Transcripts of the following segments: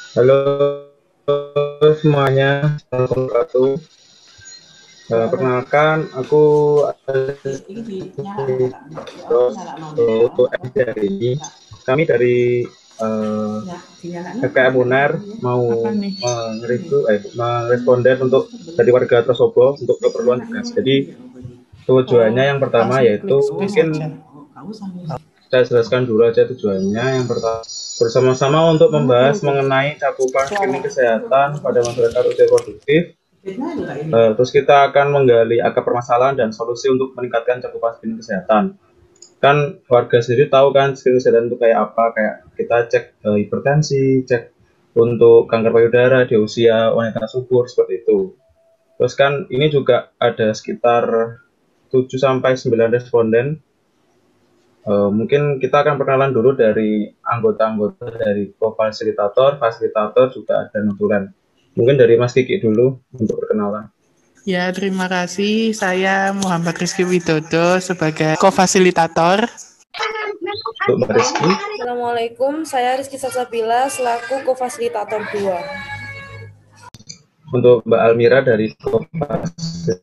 Halo semuanya, assalamualaikum warahmatullahi wabarakatuh. Perkenalkan, aku untuk MC hari ini. Kami dari FKM UNER mau meresponden untuk dari warga Trosobo untuk keperluan tugas. Jadi tujuannya yang pertama Langsung klik yaitu space mungkin aja. saya jelaskan dulu aja tujuannya. Yang pertama, bersama-sama untuk membahas mengenai cakupan screening kesehatan pada masyarakat usia produktif. Terus kita akan menggali akar permasalahan dan solusi untuk meningkatkan cakupan screening kesehatan. Kan warga sendiri tahu kan screening kesehatan itu kayak apa, kayak kita cek hipertensi, cek untuk kanker payudara di usia wanita subur seperti itu. Terus kan ini juga ada sekitar 7 sampai 9 responden. Mungkin kita akan perkenalan dulu dari anggota-anggota dari co-fasilitator, fasilitator juga ada notulen. Mungkin dari Mas Kiki dulu untuk perkenalan. Ya, terima kasih. Saya Muhammad Rizky Widodo sebagai co-fasilitator. Untuk Mbak Rizky. Assalamualaikum, saya Rizky Salsabila selaku co-fasilitator 2. Untuk Mbak Almira dari co-fasilitator.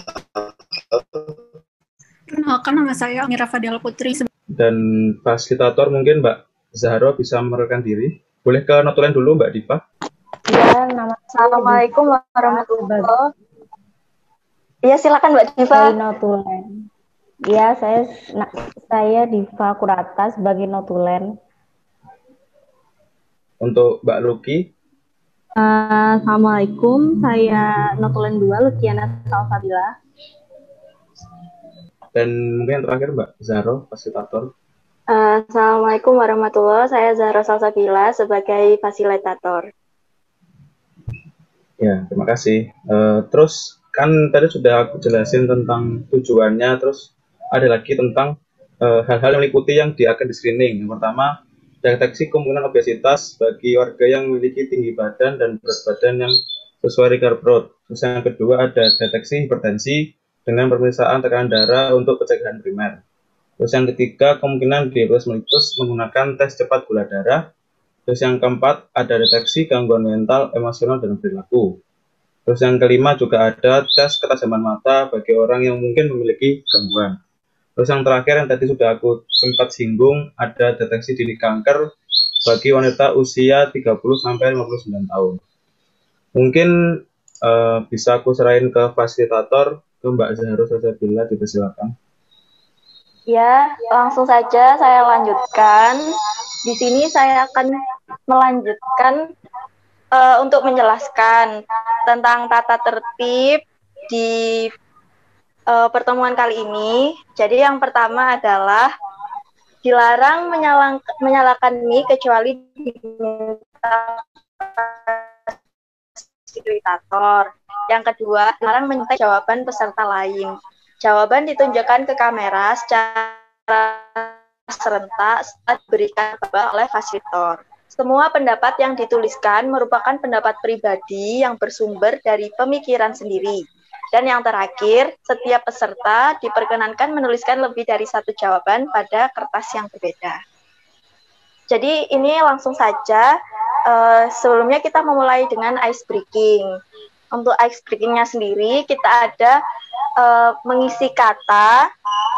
Kenalkan, nama saya Almira Fadila Putri. Dan fasilitator mungkin Mbak Zahro bisa memperkenalkan diri. Boleh ke notulen dulu Mbak Diva. Ya, Assalamualaikum warahmatullahi wabarakatuh. Iya, silakan Mbak Diva. Notulen. Ya, saya Diva Kurata sebagai notulen. Untuk Mbak Luki. Assalamualaikum, saya notulen 2 Lukiana Salsabila. Dan mungkin yang terakhir Mbak Zahro, fasilitator. Assalamualaikum warahmatullahi wabarakatuh. Saya Zahra Salsabila sebagai fasilitator. Ya, terima kasih. Terus kan tadi sudah aku jelasin tentang tujuannya, terus ada lagi tentang hal-hal yang meliputi yang akan di screening. Yang pertama, deteksi kemungkinan obesitas bagi warga yang memiliki tinggi badan dan berat badan yang sesuai dengan perut. Terus yang kedua ada deteksi hipertensi dengan pemeriksaan tekanan darah untuk pencegahan primer. Terus yang ketiga, kemungkinan diabetes mellitus menggunakan tes cepat gula darah. Terus yang keempat, ada deteksi gangguan mental, emosional, dan perilaku. Terus yang kelima juga ada tes ketajaman mata bagi orang yang mungkin memiliki gangguan. Terus yang terakhir yang tadi sudah aku sempat singgung, ada deteksi dini kanker bagi wanita usia 30-59 tahun. Mungkin bisa aku serahin ke fasilitator, ke Mbak Zahro Salsabila, dipersilakan. Ya, langsung saja saya lanjutkan. Di sini saya akan melanjutkan untuk menjelaskan tentang tata tertib di pertemuan kali ini. Jadi yang pertama adalah dilarang menyalakan mic kecuali diminta fasilitator. Yang kedua, dilarang meminta jawaban peserta lain. Jawaban ditunjukkan ke kamera secara serentak setelah diberikan oleh fasilitator. Semua pendapat yang dituliskan merupakan pendapat pribadi yang bersumber dari pemikiran sendiri. Dan yang terakhir, setiap peserta diperkenankan menuliskan lebih dari satu jawaban pada kertas yang berbeda. Jadi ini langsung saja, sebelumnya kita memulai dengan ice breaking. Untuk ice breakingnya sendiri, kita ada mengisi kata.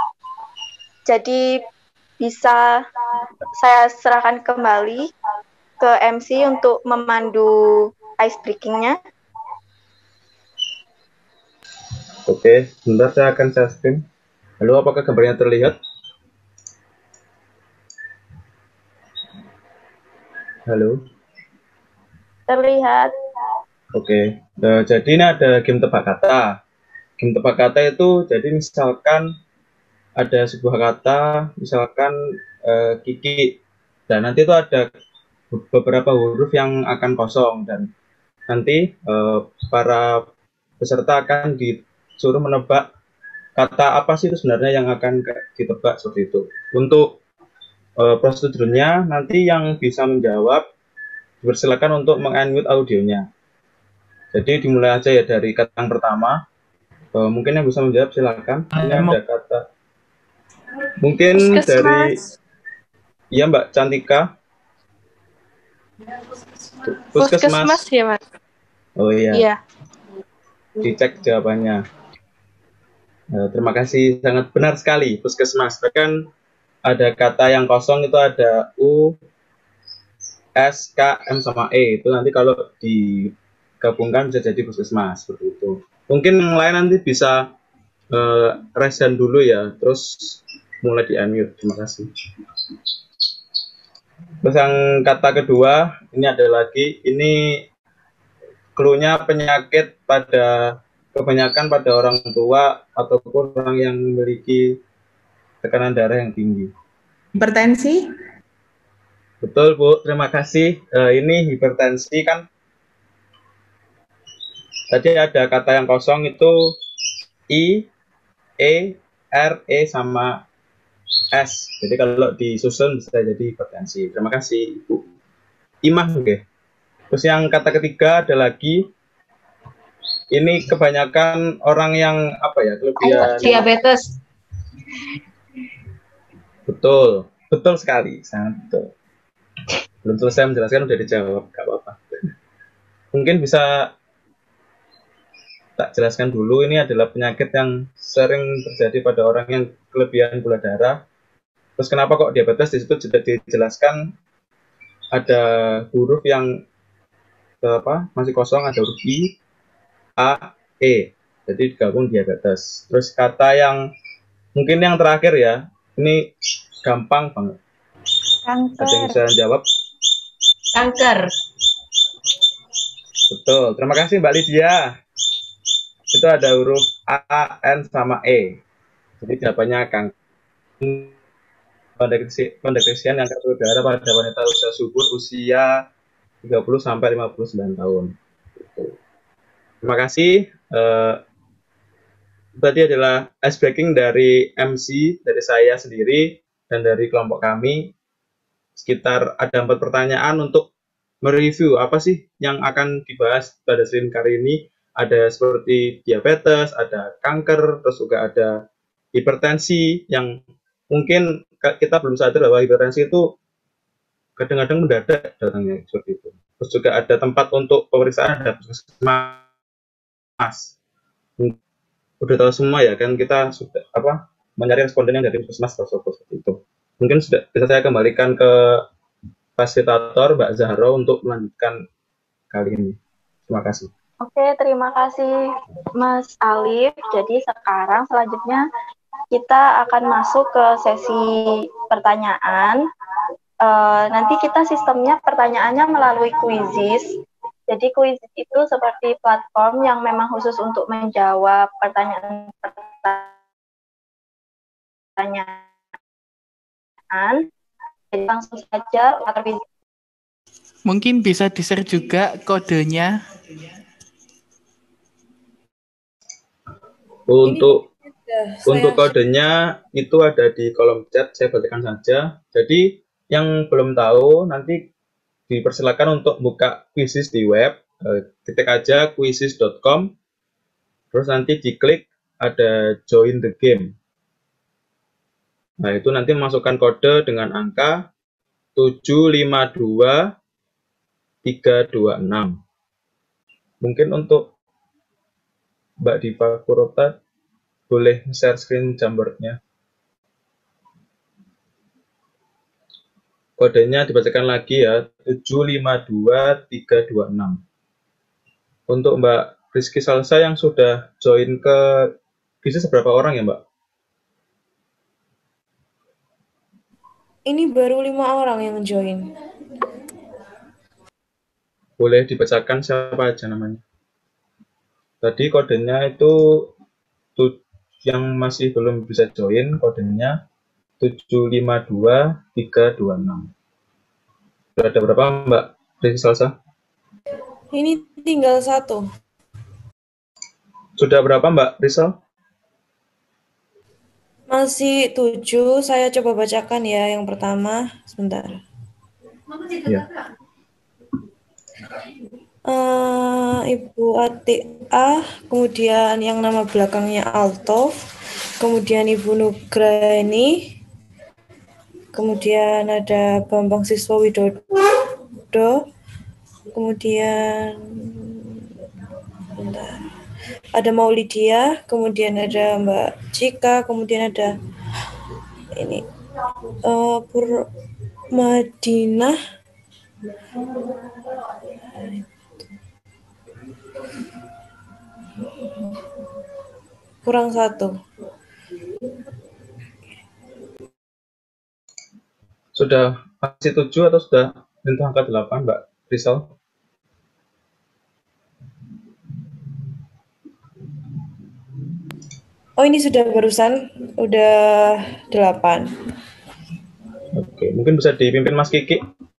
Jadi bisa saya serahkan kembali ke MC untuk memandu ice breaking-nya. Oke, sebentar saya akan share screen. Halo, apakah gambarnya terlihat? Halo. Terlihat. Oke, jadi ini ada game tebak kata. Game tebak kata itu, jadi misalkan ada sebuah kata, misalkan Kiki, dan nanti itu ada beberapa huruf yang akan kosong, dan nanti para peserta akan disuruh menebak kata apa sih itu sebenarnya yang akan ditebak seperti itu. Untuk prosedurnya, nanti yang bisa menjawab dipersilakan untuk meng-unmute audionya. Jadi dimulai aja ya dari kata yang pertama. Mungkin yang bisa menjawab silakan. Ini ada kata. Mungkin dari, iya Mbak Cantika. Puskesmas ya, Mas? Oh iya, Iya. dicek jawabannya. Terima kasih, sangat benar sekali, puskesmas. Bahkan ada kata yang kosong itu ada U, S, K, M sama E. Itu nanti kalau digabungkan bisa jadi puskesmas, seperti itu. Mungkin yang lain nanti bisa raise hand dulu ya, terus mulai di unmute. Terima kasih. Terus yang kata kedua, ini ada lagi, ini clue-nya penyakit kebanyakan pada orang tua ataupun orang yang memiliki tekanan darah yang tinggi. Hipertensi? Betul, Bu. Terima kasih. Ini hipertensi kan. Tadi ada kata yang kosong itu I, E, R, E sama S. Jadi kalau disusun bisa jadi hipertensi. Terima kasih, Ibu. Imah, oke. Terus yang kata ketiga ada lagi. Ini kebanyakan orang yang kelebihan Diabetes. Betul, betul sekali, sangat betul. Belum selesai menjelaskan udah dijawab, gak apa-apa. Mungkin bisa tak jelaskan dulu, ini adalah penyakit yang sering terjadi pada orang yang kelebihan gula darah. Terus kenapa kok diabetes? Di situ sudah dijelaskan ada huruf yang masih kosong, ada huruf I, A, E. Jadi digabung diabetes. Terus kata yang mungkin yang terakhir ya, ini gampang banget. Kanker. Ada yang bisa jawab? Kanker. Betul. Terima kasih Mbak Lydia. Itu ada huruf A, N, sama E. Jadi jawabannya kanker. Pendeteksian yang terjadi pada wanita usia subur usia 30 sampai 59 tahun. Terima kasih. Berarti adalah ice breaking dari MC, dari saya sendiri, dan dari kelompok kami. Sekitar ada 4 pertanyaan untuk mereview apa sih yang akan dibahas pada sesi kali ini. Ada seperti diabetes, ada kanker, terus juga ada hipertensi yang mungkin kita belum sadar bahwa hipertensi itu kadang-kadang mendadak datangnya seperti itu. Terus juga ada tempat untuk pemeriksaan, ada puskesmas. Udah tahu semua ya kan, kita sudah mencari responden yang dari puskesmas tersebut seperti itu. Mungkin sudah bisa saya kembalikan ke fasilitator Mbak Zahro untuk melanjutkan kali ini. Terima kasih. Oke, terima kasih Mas Alif. Jadi sekarang selanjutnya kita akan masuk ke sesi pertanyaan. Nanti kita sistemnya pertanyaannya melalui quizzes. Jadi quizzes itu seperti platform yang memang khusus untuk menjawab pertanyaan. Jadi langsung saja Mungkin bisa di-share juga kodenya. Untuk kodenya itu ada di kolom chat, saya bacakan saja. Jadi yang belum tahu nanti dipersilakan untuk buka quizzes di web, ketik aja quizzes.com, terus nanti diklik ada join the game. Nah itu nanti masukkan kode dengan angka 752326. Mungkin untuk Mbak Diva Kurota boleh share screen Jamboardnya. Kodenya dibacakan lagi ya, 752326. Untuk Mbak Rizky Salsa yang sudah join ke bisa seberapa orang ya Mbak? Ini baru 5 orang yang join. Boleh dibacakan siapa aja namanya. Tadi kodenya itu yang masih belum bisa join, kodenya 752326. Sudah ada berapa Mbak Rizky Salsa? Ini tinggal 1. Sudah berapa Mbak Rizal? Masih 7. Saya coba bacakan ya yang pertama. Sebentar. Ya. Ibu Atia, kemudian yang nama belakangnya Altov, kemudian Ibu Nugraini, kemudian ada Bambang Siswa Widodo, Dodo, kemudian bentar, ada Maulidia, kemudian ada Mbak Cika, kemudian ada ini Madinah, kurang satu. Sudah masih 7 atau sudah menyentuh angka 8, Mbak Rizal? Oh, ini sudah barusan, udah 8. Oke, mungkin bisa dipimpin Mas Kiki.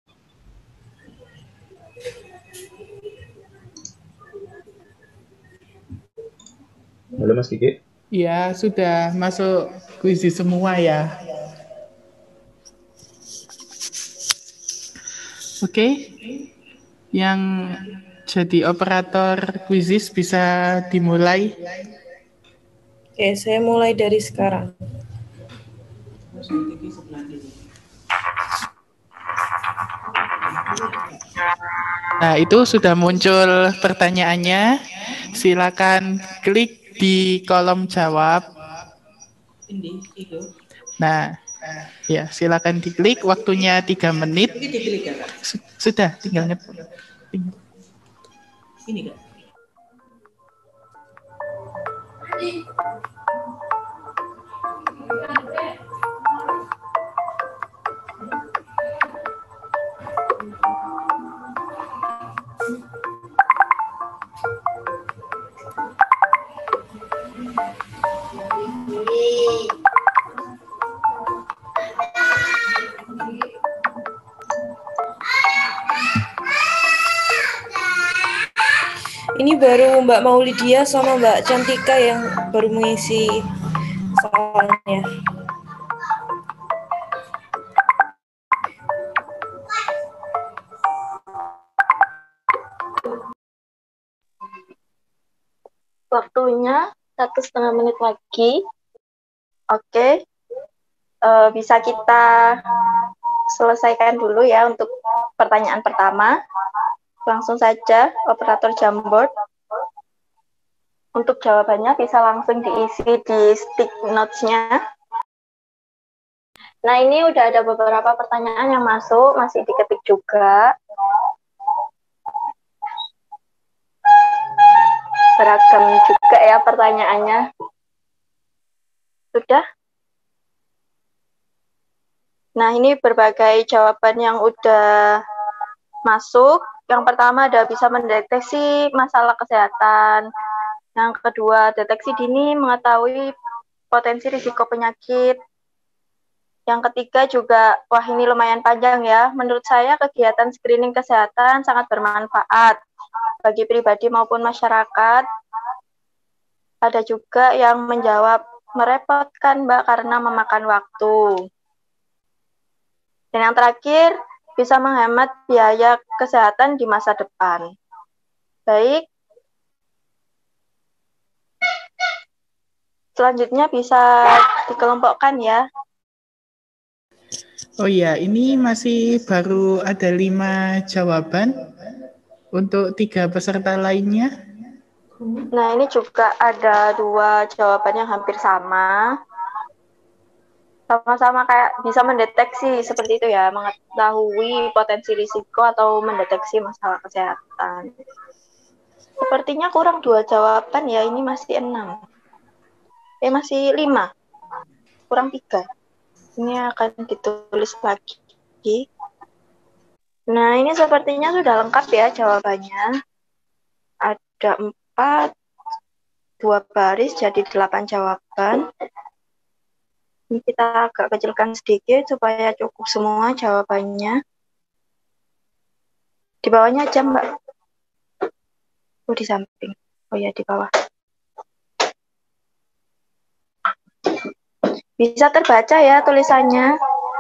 Halo Mas Kiki. Ya, sudah masuk kuisi semua ya. Oke. Yang jadi operator kuisis bisa dimulai. Oke, saya mulai dari sekarang. Nah, itu sudah muncul pertanyaannya. Silakan klik di kolom jawab. Nah, ya, silakan diklik. Waktunya 3 menit. Sudah, tinggal ngetik. Ini Kak. Ini baru Mbak Maulidia sama Mbak Cantika yang baru mengisi soalnya. Waktunya 1,5 menit lagi. Oke. Bisa kita selesaikan dulu ya untuk pertanyaan pertama. Langsung saja, operator Jamboard. Untuk jawabannya bisa langsung diisi di stick notes-nya. Nah, ini udah ada beberapa pertanyaan yang masuk, masih diketik juga. Beragam juga ya pertanyaannya. Sudah? Nah, ini berbagai jawaban yang udah masuk. Yang pertama ada bisa mendeteksi masalah kesehatan. Yang kedua, deteksi dini mengetahui potensi risiko penyakit. Yang ketiga juga, wah ini lumayan panjang ya. Menurut saya kegiatan screening kesehatan sangat bermanfaat bagi pribadi maupun masyarakat. Ada juga yang menjawab, merepotkan Mbak karena memakan waktu. Dan yang terakhir, bisa menghemat biaya kesehatan di masa depan. Baik. Selanjutnya bisa dikelompokkan ya. Oh iya, ini masih baru ada 5 jawaban untuk 3 peserta lainnya. Nah, ini juga ada 2 jawaban yang hampir sama. Sama-sama kayak bisa mendeteksi seperti itu ya, mengetahui potensi risiko atau mendeteksi masalah kesehatan. Sepertinya kurang 2 jawaban ya, ini masih 6. Masih 5. Kurang 3. Ini akan ditulis lagi. Nah, ini sepertinya sudah lengkap ya jawabannya. Ada 4, 2 baris, jadi 8 jawaban. Ini kita agak kecilkan sedikit supaya cukup semua jawabannya. Di bawahnya aja, Mbak. Oh, di samping. Oh ya, di bawah. Bisa terbaca ya tulisannya.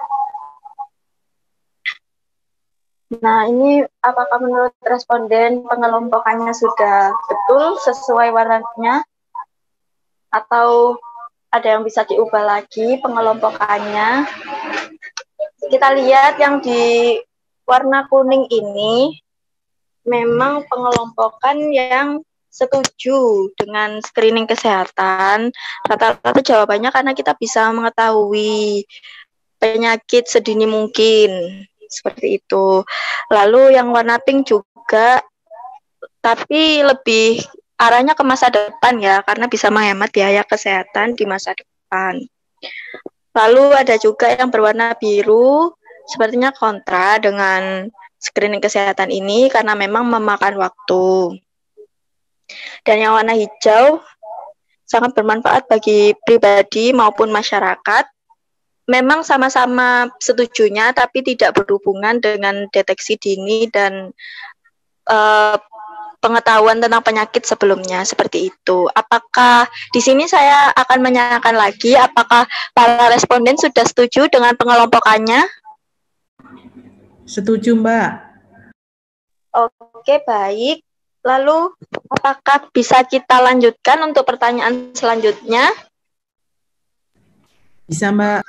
Nah, ini apakah menurut responden pengelompokannya sudah betul sesuai warnanya? Atau ada yang bisa diubah lagi pengelompokannya? Kita lihat yang di warna kuning ini memang pengelompokan yang setuju dengan screening kesehatan. Rata-rata jawabannya karena kita bisa mengetahui penyakit sedini mungkin. Seperti itu. Lalu yang warna pink juga, tapi lebih arahnya ke masa depan ya, karena bisa menghemat biaya kesehatan di masa depan. Lalu ada juga yang berwarna biru, sepertinya kontra dengan screening kesehatan ini karena memang memakan waktu. Dan yang warna hijau sangat bermanfaat bagi pribadi maupun masyarakat. Memang sama-sama setujunya, tapi tidak berhubungan dengan deteksi dini dan pengetahuan tentang penyakit sebelumnya, seperti itu. Apakah di sini saya akan menanyakan lagi, apakah para responden sudah setuju dengan pengelompokannya? Setuju, Mbak. Oke, baik. Lalu, apakah bisa kita lanjutkan untuk pertanyaan selanjutnya? Bisa, Mbak.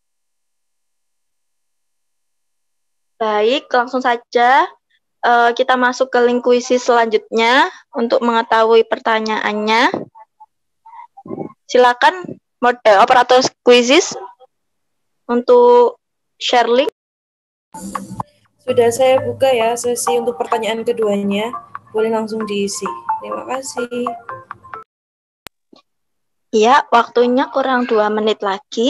Baik, langsung saja. Kita masuk ke link kuisis selanjutnya untuk mengetahui pertanyaannya. Silakan operator kuisis untuk share link. Sudah saya buka ya sesi untuk pertanyaan keduanya. Boleh langsung diisi. Terima kasih. Ya, waktunya kurang 2 menit lagi.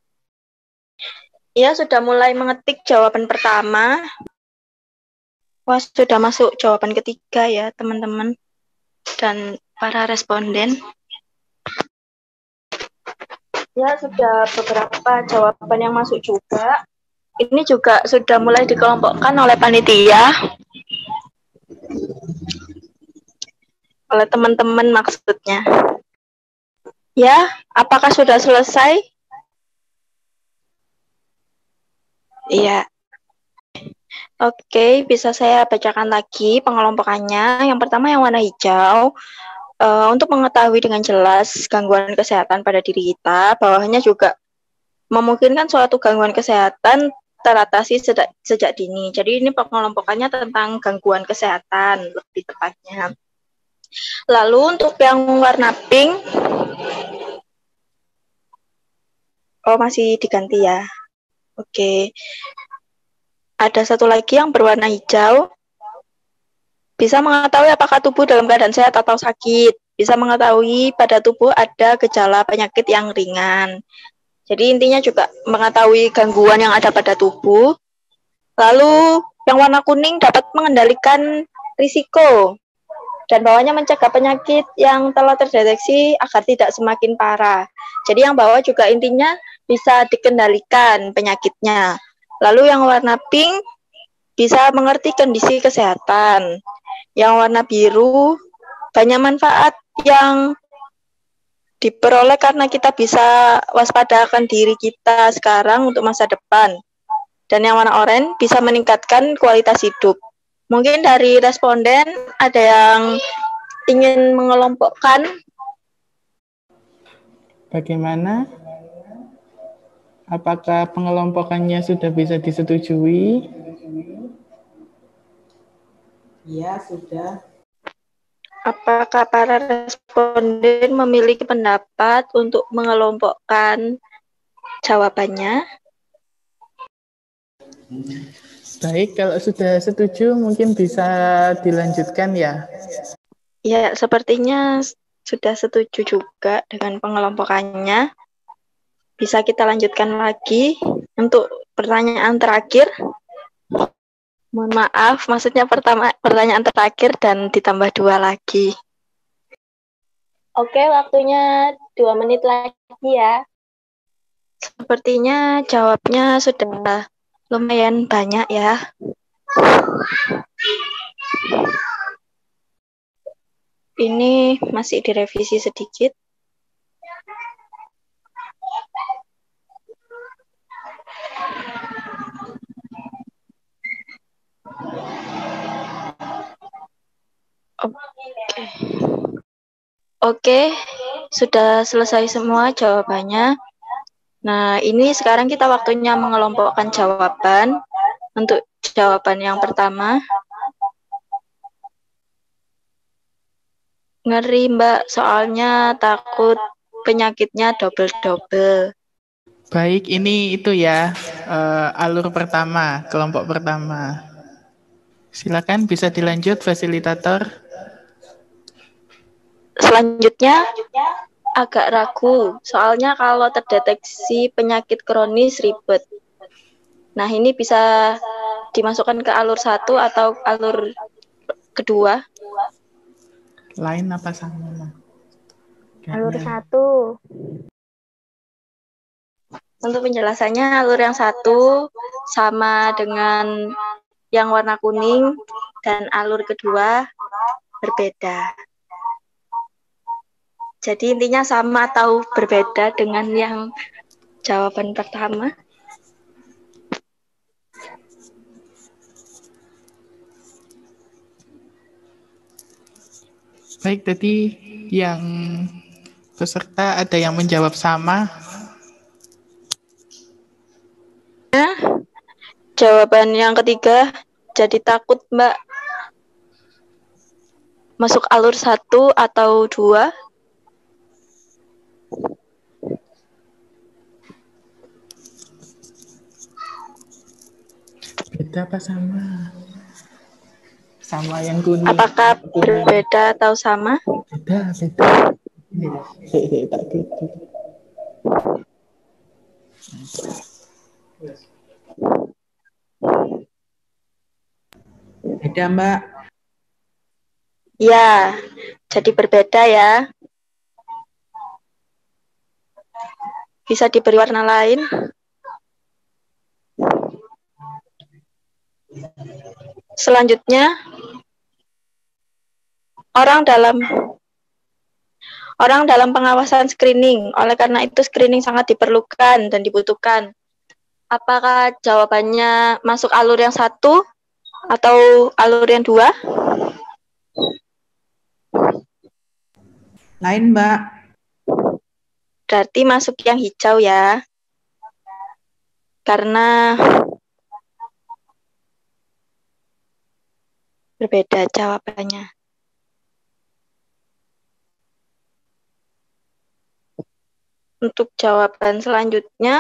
Ya, sudah mulai mengetik jawaban pertama. Wah, sudah masuk jawaban ketiga ya, teman-teman dan para responden. Ya, sudah beberapa jawaban yang masuk juga. Ini juga sudah mulai dikelompokkan oleh panitia. Oleh teman-teman maksudnya. Ya, apakah sudah selesai? Iya. Oke, bisa saya bacakan lagi pengelompokannya. Yang pertama yang warna hijau, untuk mengetahui dengan jelas gangguan kesehatan pada diri kita, bawahnya juga memungkinkan suatu gangguan kesehatan teratasi sejak dini. Jadi ini pengelompokannya tentang gangguan kesehatan, lebih tepatnya. Lalu untuk yang warna pink, masih diganti ya. Oke. Ada satu lagi yang berwarna hijau, bisa mengetahui apakah tubuh dalam keadaan sehat atau sakit, bisa mengetahui pada tubuh ada gejala penyakit yang ringan. Jadi intinya juga mengetahui gangguan yang ada pada tubuh. Lalu yang warna kuning dapat mengendalikan risiko, dan bawahnya mencegah penyakit yang telah terdeteksi agar tidak semakin parah. Jadi yang bawah juga intinya bisa dikendalikan penyakitnya. Lalu yang warna pink bisa mengerti kondisi kesehatan. Yang warna biru banyak manfaat yang diperoleh karena kita bisa waspadakan diri kita sekarang untuk masa depan. Dan yang warna oranye bisa meningkatkan kualitas hidup. Mungkin dari responden ada yang ingin mengelompokkan. Bagaimana? Apakah pengelompokannya sudah bisa disetujui? Ya, sudah. Apakah para responden memiliki pendapat untuk mengelompokkan jawabannya? Baik, kalau sudah setuju mungkin bisa dilanjutkan ya. Ya, sepertinya sudah setuju juga dengan pengelompokannya. Bisa kita lanjutkan lagi untuk pertanyaan terakhir. Mohon maaf, maksudnya pertanyaan terakhir dan ditambah 2 lagi. Oke, waktunya 2 menit lagi ya. Sepertinya jawabnya sudah lumayan banyak ya. Ini masih direvisi sedikit. Oke, sudah selesai semua jawabannya. Nah, ini sekarang kita waktunya mengelompokkan jawaban. Untuk jawaban yang pertama, ngeri Mbak, soalnya takut penyakitnya double-double. Baik, ini itu ya alur pertama, kelompok pertama. Silakan bisa dilanjut fasilitator. Selanjutnya agak ragu, soalnya kalau terdeteksi penyakit kronis ribet. Nah, ini bisa dimasukkan ke alur 1 atau alur kedua. Lain apa sama? Alur Kayaknya. 1. Untuk penjelasannya, alur yang 1 sama dengan yang warna kuning, dan alur kedua berbeda. Jadi intinya sama atau berbeda dengan yang jawaban pertama. Baik, tadi yang peserta ada yang menjawab sama. Jawaban yang ketiga, jadi takut Mbak. Masuk alur 1 atau 2? Beda apa sama? Sama yang kuning. Apakah berbeda atau sama? Beda, beda. Tak gitu. Beda, Mbak. Ya, jadi berbeda ya. Bisa diberi warna lain. Selanjutnya, orang dalam pengawasan screening. Oleh karena itu, screening sangat diperlukan dan dibutuhkan. Apakah jawabannya masuk alur yang 1 atau alur yang 2? Lain, Mbak. Berarti masuk yang hijau ya. Karena berbeda jawabannya. Untuk jawaban selanjutnya,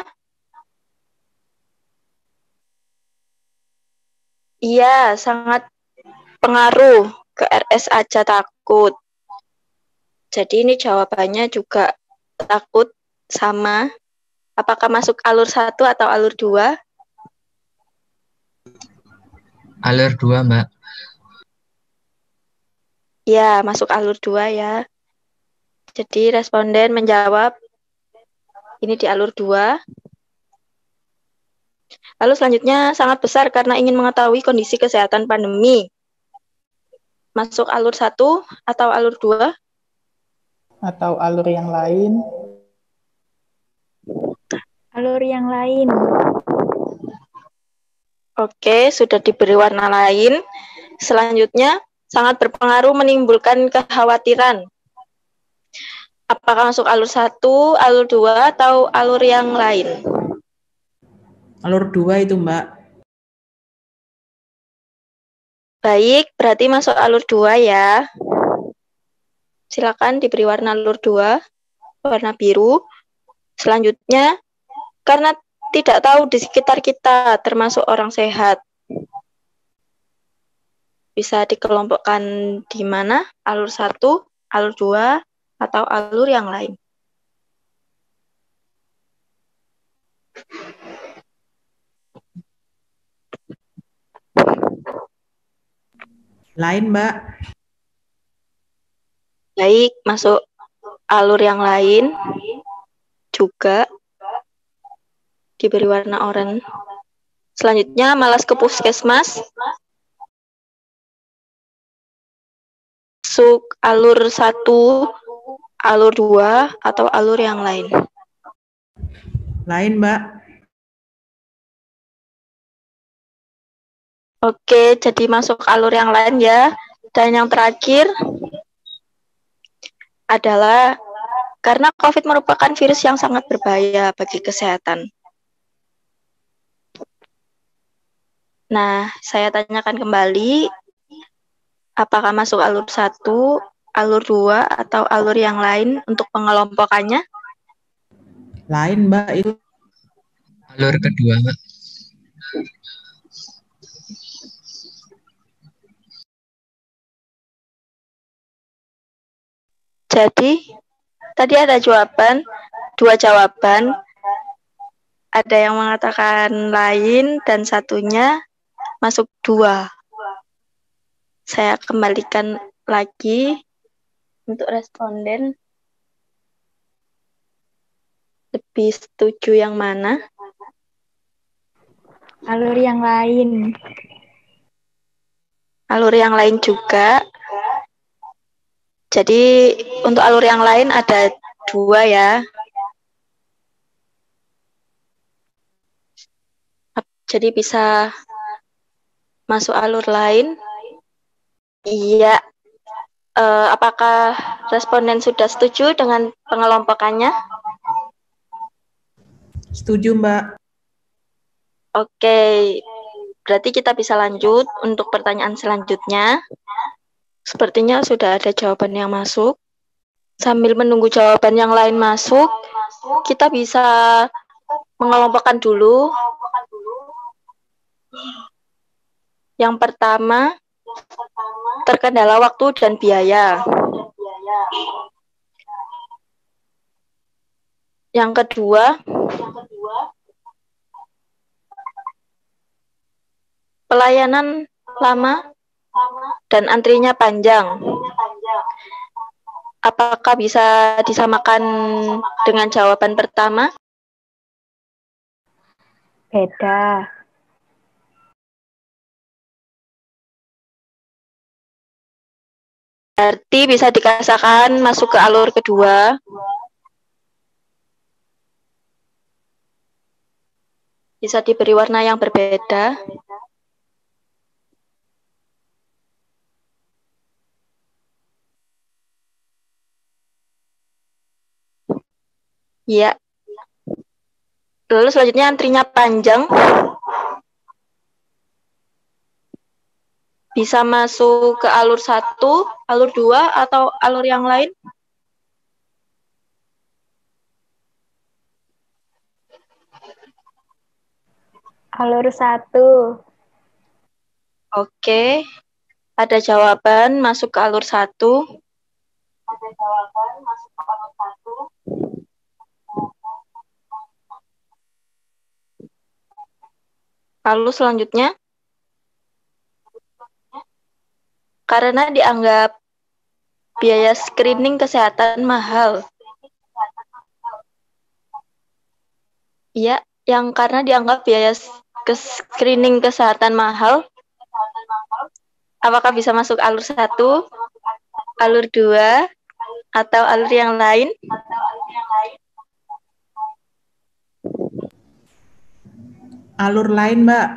iya, sangat pengaruh ke RS aja takut. Jadi ini jawabannya juga takut sama. Apakah masuk alur 1 atau alur 2? Alur 2, Mbak. Ya, masuk alur 2 ya. Jadi responden menjawab ini di alur 2. Lalu selanjutnya sangat besar karena ingin mengetahui kondisi kesehatan pandemi. Masuk alur 1 atau alur 2? Atau alur yang lain? Alur yang lain. Oke, sudah diberi warna lain. Selanjutnya, sangat berpengaruh menimbulkan kekhawatiran. Apakah masuk alur 1, alur 2, atau alur yang lain? Alur 2 itu, Mbak. Baik, berarti masuk alur 2 ya. Silakan diberi warna alur 2, warna biru. Selanjutnya, karena tidak tahu di sekitar kita, termasuk orang sehat. Bisa dikelompokkan di mana? Alur 1, alur 2, atau alur yang lain? Lain, Mbak. Baik, masuk alur yang lain juga diberi warna oranye. Selanjutnya, malas ke puskesmas. Masuk alur 1, alur 2, atau alur yang lain? Lain, Mbak. Oke, jadi masuk alur yang lain ya. Dan yang terakhir adalah karena COVID merupakan virus yang sangat berbahaya bagi kesehatan. Nah, saya tanyakan kembali, apakah masuk alur 1, alur 2, atau alur yang lain untuk pengelompokannya? Lain, Mbak, itu. Alur kedua, Mbak. Jadi, tadi ada jawaban, 2 jawaban. Ada yang mengatakan lain dan satunya masuk 2. Saya kembalikan lagi untuk responden. Lebih setuju yang mana? Alur yang lain. Alur yang lain juga. Jadi untuk alur yang lain ada 2 ya. Jadi bisa masuk alur lain. Iya. Apakah responden sudah setuju dengan pengelompokannya? Setuju, Mbak. Oke. Berarti kita bisa lanjut untuk pertanyaan selanjutnya. Sepertinya sudah ada jawaban yang masuk. Sambil menunggu jawaban yang lain masuk, kita bisa mengelompokkan dulu. Yang pertama, terkendala waktu dan biaya. Yang kedua, pelayanan lama dan antrinya panjang. Apakah bisa disamakan dengan jawaban pertama? Beda. Berarti bisa dikatakan masuk ke alur kedua. Bisa diberi warna yang berbeda. Ya. Lalu selanjutnya antrinya panjang. Bisa masuk ke alur 1, alur 2, atau alur yang lain? Alur 1. Oke. Ada jawaban masuk ke alur 1. Ada jawaban masuk ke alur 1. Lalu selanjutnya, karena dianggap biaya screening kesehatan mahal. Iya, yang karena dianggap biaya screening kesehatan mahal. Apakah bisa masuk alur 1, alur 2, atau alur yang lain? Alur lain, Mbak.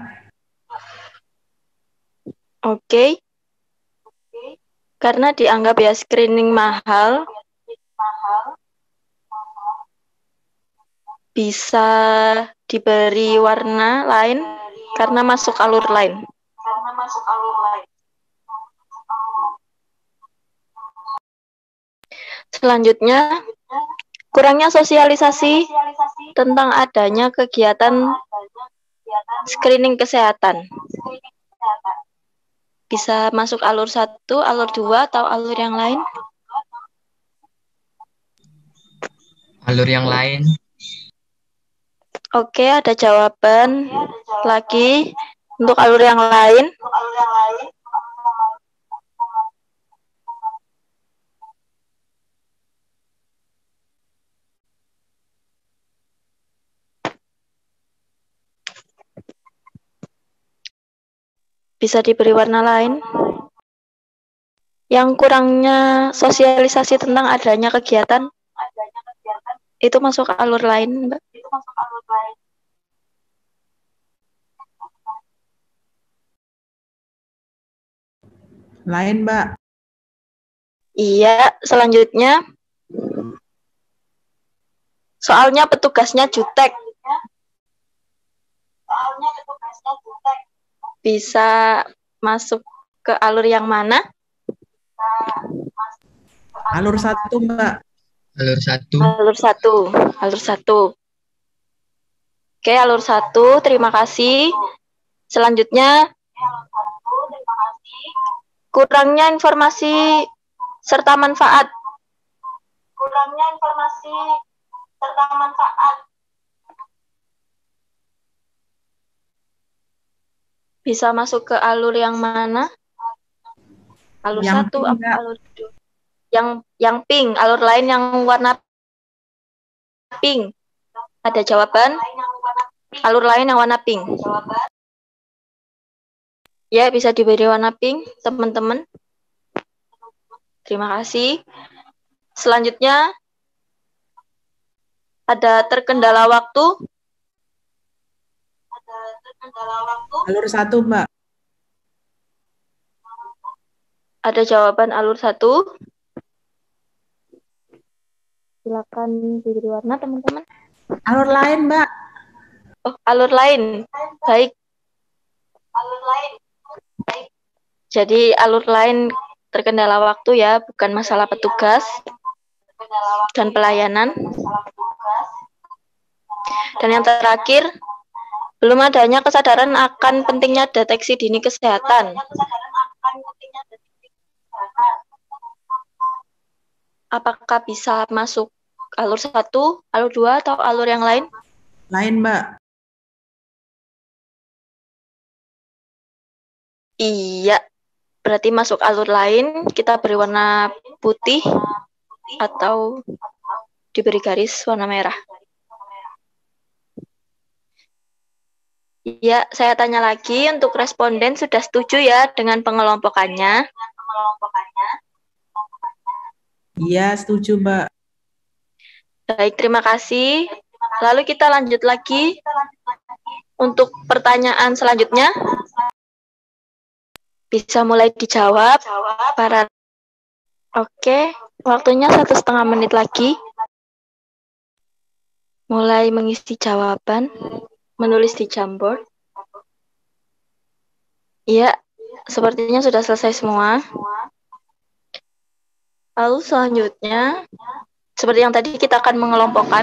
Oke. Karena dianggap ya screening mahal, bisa diberi warna lain karena masuk alur lain. Selanjutnya, kurangnya sosialisasi tentang adanya kegiatan screening kesehatan. Bisa masuk alur 1, alur 2, atau alur yang lain? Alur yang lain. Oke, ada jawaban lagi untuk alur yang lain. Bisa diberi warna lain. Yang kurangnya sosialisasi tentang adanya kegiatan, itu masuk alur lain, Mbak. Lain, Mbak. Iya, selanjutnya. Soalnya petugasnya jutek. bisa masuk ke alur yang mana? Alur 1, Mbak. Alur 1. Alur 1. Alur 1. Oke, alur 1. Terima kasih. Selanjutnya, kurangnya informasi serta manfaat. Bisa masuk ke alur yang mana? Alur Yang 1 pink, apa Mbak. alur 2? Yang pink, alur lain yang warna pink. Ada jawaban? Alur lain yang warna pink. Ya, bisa diberi warna pink, teman-teman. Terima kasih. Selanjutnya, ada terkendala waktu. Alur 1, Mbak. Ada jawaban alur 1. Silakan diberi warna, teman-teman. Alur lain, Mbak. Oh, alur lain. Baik. Jadi alur lain terkendala waktu ya, bukan masalah petugas dan pelayanan. Dan yang terakhir, belum adanya kesadaran akan pentingnya deteksi dini kesehatan. Apakah bisa masuk alur 1, alur 2, atau alur yang lain? Lain, Mbak. Iya, berarti masuk alur lain, kita beri warna putih atau diberi garis warna merah. Iya, saya tanya lagi, untuk responden sudah setuju ya dengan pengelompokannya? Iya, setuju, Mbak. Baik, terima kasih. Lalu kita lanjut lagi untuk pertanyaan selanjutnya. Bisa mulai dijawab para. Oke, waktunya 1,5 menit lagi. Mulai mengisi jawaban, menulis di Jamboard. Iya, sepertinya sudah selesai semua. Lalu selanjutnya, seperti yang tadi kita akan mengelompokkan.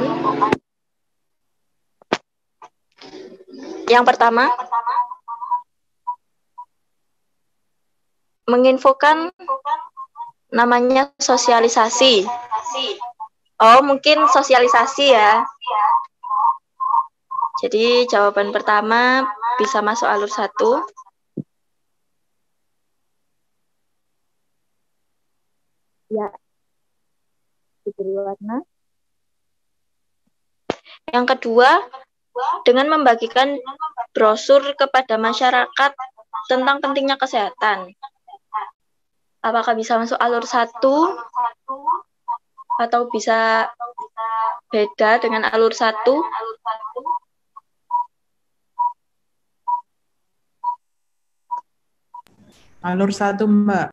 Yang pertama, menginfokan namanya sosialisasi. Oh, mungkin sosialisasi ya. Jadi jawaban pertama bisa masuk alur 1. Ya, diberi warna. Yang kedua, dengan membagikan brosur kepada masyarakat tentang pentingnya kesehatan. Apakah bisa masuk alur 1 atau bisa beda dengan alur 1? Alur 1, Mbak.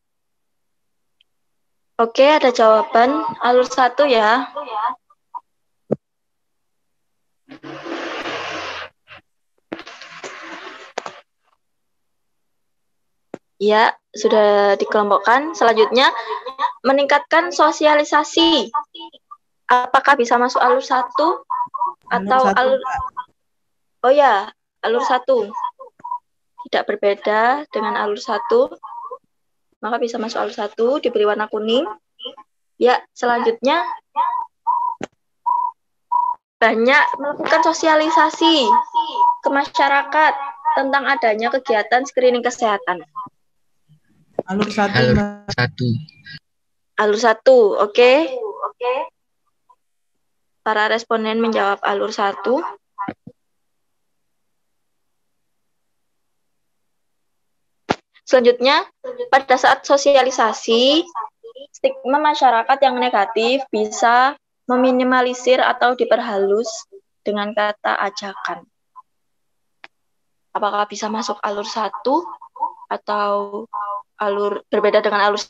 Oke, ada jawaban alur 1 ya. Ya, sudah dikelompokkan. Selanjutnya, meningkatkan sosialisasi. Apakah bisa masuk alur 1 atau alur... Oh ya, alur 1. Tidak berbeda dengan alur 1. Maka bisa masuk alur 1, diberi warna kuning. Ya, selanjutnya, banyak melakukan sosialisasi ke masyarakat tentang adanya kegiatan screening kesehatan. Alur 1, Alur Mbak. 1. Alur 1, oke. Para responden menjawab alur 1. Selanjutnya, pada saat sosialisasi, stigma masyarakat yang negatif bisa meminimalisir atau diperhalus dengan kata ajakan. Apakah bisa masuk alur 1 atau alur berbeda dengan alur 1?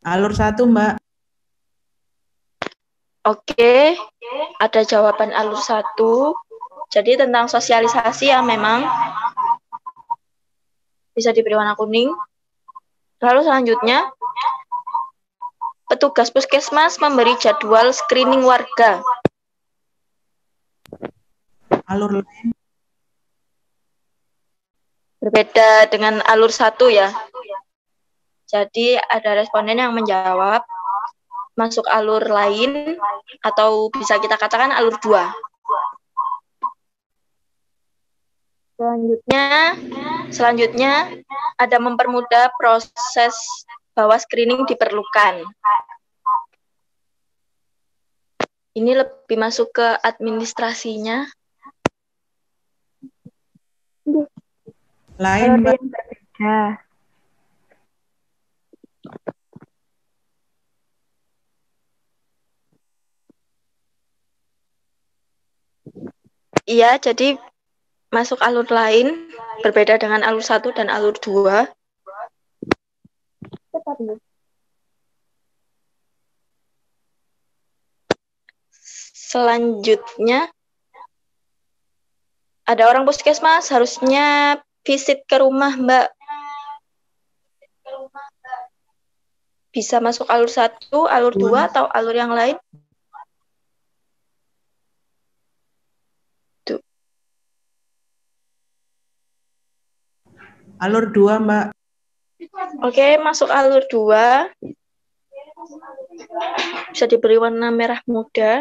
Alur 1, Mbak. Oke, ada jawaban alur 1. Jadi tentang sosialisasi yang memang bisa diberi warna kuning. Lalu selanjutnya, petugas puskesmas memberi jadwal screening warga. Alur lain. Berbeda dengan alur 1 ya. Jadi ada responden yang menjawab masuk alur lain atau bisa kita katakan alur 2. Selanjutnya ada mempermudah proses bahwa screening diperlukan. Ini lebih masuk ke administrasinya. Lain, Mbak. Iya, jadi masuk alur lain, berbeda dengan alur 1 dan alur 2. Selanjutnya, ada orang puskesmas harusnya visit ke rumah, Mbak. Bisa masuk alur 1, alur 2, atau alur yang lain? Tuh. Alur 2, Mbak. Oke, masuk alur 2. Bisa diberi warna merah muda.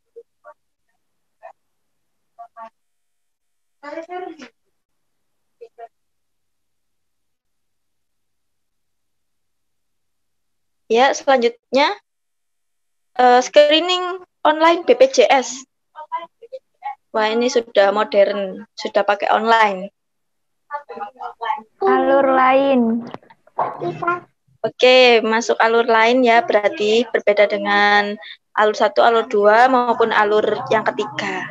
Ya, selanjutnya screening online BPJS. Wah, ini sudah modern, sudah pakai online. Alur lain. Oke, masuk alur lain ya, berarti berbeda dengan alur 1, alur 2 maupun alur yang ketiga.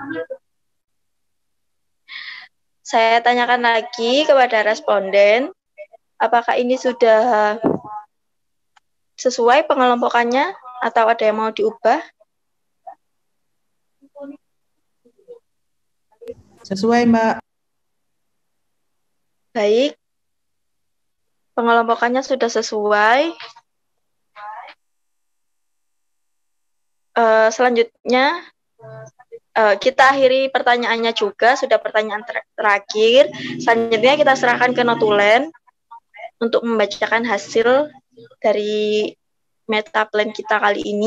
Saya tanyakan lagi kepada responden, apakah ini sudah sesuai pengelompokannya atau ada yang mau diubah? Sesuai, Mbak. Baik. Pengelompokannya sudah sesuai. Selanjutnya, kita akhiri pertanyaannya juga, sudah pertanyaan terakhir. Selanjutnya kita serahkan ke notulen untuk membacakan hasil dari meta plan kita kali ini.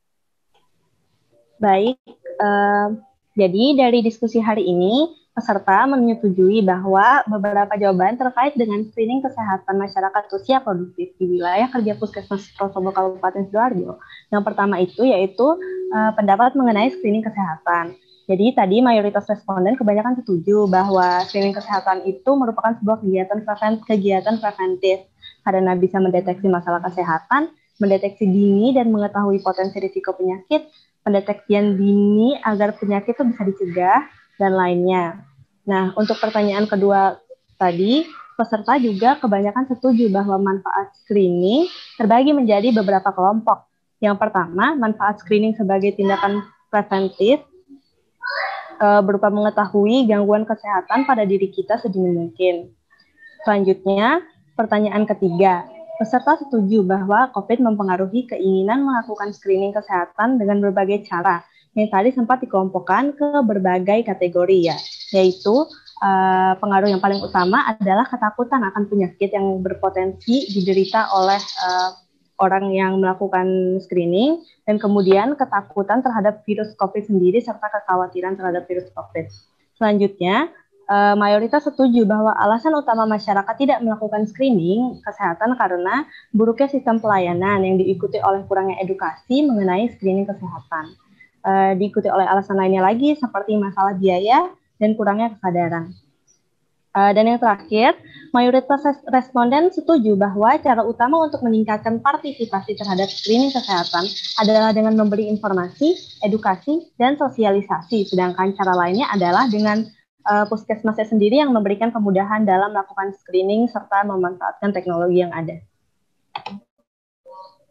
Baik, jadi dari diskusi hari ini, peserta menyetujui bahwa beberapa jawaban terkait dengan screening kesehatan masyarakat usia produktif di wilayah kerja Puskesmas Prosobo Kabupaten Sidoarjo. Yang pertama itu yaitu pendapat mengenai screening kesehatan. Jadi tadi mayoritas responden kebanyakan setuju bahwa screening kesehatan itu merupakan sebuah kegiatan preventif karena bisa mendeteksi masalah kesehatan, mendeteksi dini dan mengetahui potensi risiko penyakit, pendeteksian dini agar penyakit itu bisa dicegah, dan lainnya. Nah, untuk pertanyaan kedua tadi, peserta juga kebanyakan setuju bahwa manfaat screening terbagi menjadi beberapa kelompok. Yang pertama, manfaat screening sebagai tindakan preventif berupa mengetahui gangguan kesehatan pada diri kita sedini mungkin. Selanjutnya, pertanyaan ketiga, peserta setuju bahwa COVID mempengaruhi keinginan melakukan screening kesehatan dengan berbagai cara, yang tadi sempat dikelompokkan ke berbagai kategori ya, yaitu pengaruh yang paling utama adalah ketakutan akan penyakit yang berpotensi diderita oleh orang yang melakukan screening, dan kemudian ketakutan terhadap virus COVID sendiri serta kekhawatiran terhadap virus COVID. Selanjutnya, mayoritas setuju bahwa alasan utama masyarakat tidak melakukan screening kesehatan karena buruknya sistem pelayanan yang diikuti oleh kurangnya edukasi mengenai screening kesehatan. Diikuti oleh alasan lainnya lagi seperti masalah biaya dan kurangnya kesadaran. Dan yang terakhir, mayoritas responden setuju bahwa cara utama untuk meningkatkan partisipasi terhadap screening kesehatan adalah dengan memberi informasi, edukasi, dan sosialisasi. Sedangkan cara lainnya adalah dengan puskesmasnya sendiri yang memberikan kemudahan dalam melakukan screening serta memanfaatkan teknologi yang ada.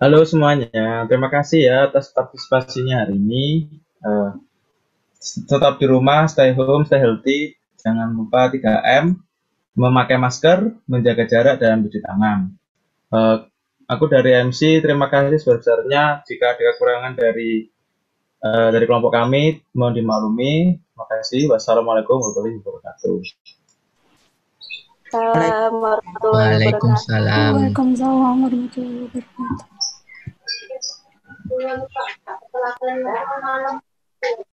Halo semuanya, terima kasih ya atas partisipasinya hari ini. Eh, Tetap di rumah, stay home, stay healthy. Jangan lupa 3M, memakai masker, menjaga jarak, dan mencuci tangan. Eh, aku dari MC, terima kasih sebesar-besarnya. Jika ada kekurangan dari kelompok kami, mohon dimaklumi. Terima kasih. Wassalamualaikum warahmatullahi wabarakatuh. Assalamualaikum warahmatullahi wabarakatuh. Waalaikumsalam. Waalaikumsalam warahmatullahi wabarakatuh.